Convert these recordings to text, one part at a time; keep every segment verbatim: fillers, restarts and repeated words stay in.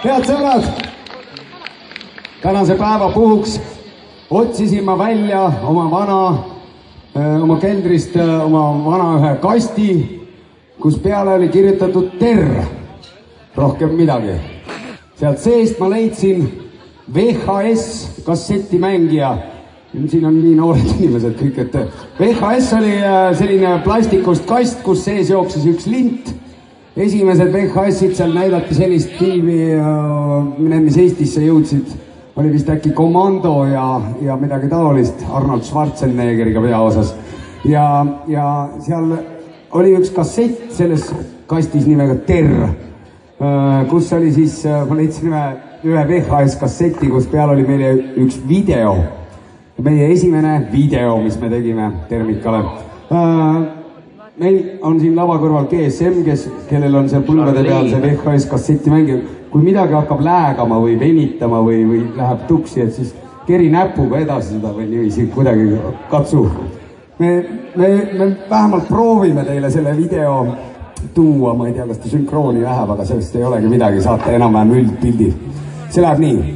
Head sõbrad, tänase päeva puhuks otsisin ma välja oma vana, oma keldrist oma vana ühe kasti, kus peale oli kirjutatud terr, rohkem midagi. Sealt seest ma leidsin V H S kassetimängija. Siin on nii noored inimesed kõik, et V H S oli selline plastikust kast, kus sees jooksis üks lint. Esimesed V H S-id seal näidati sellist filmi, mis Eestisse jõudsid, oli vist äkki Komando ja, ja midagi taolist Arnold Schwarzeneggeriga peaosas. Ja, ja seal oli üks kassett selles kastis nimega Terr, kus oli siis, ma leidsin ühe V H S kasseti, kus peal oli meile üks video. Meie esimene video, mis me tegime Termikale. Meil on siin lava kõrval G S M, kes, kellel on seal põlvede peal see V H S kasseti mängija. Kui midagi hakkab läägama või venitama või, või läheb tuksi, et siis keri näpuga edasi seda või niiviisi kuidagi katsu. Me, me, me vähemalt proovime teile selle video tuua, ma ei tea, kas ta sünkrooni läheb, aga sellest ei olegi midagi, saate enam-vähem üldpildid. See läheb nii.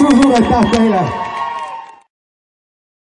suur-suur aitäh teile!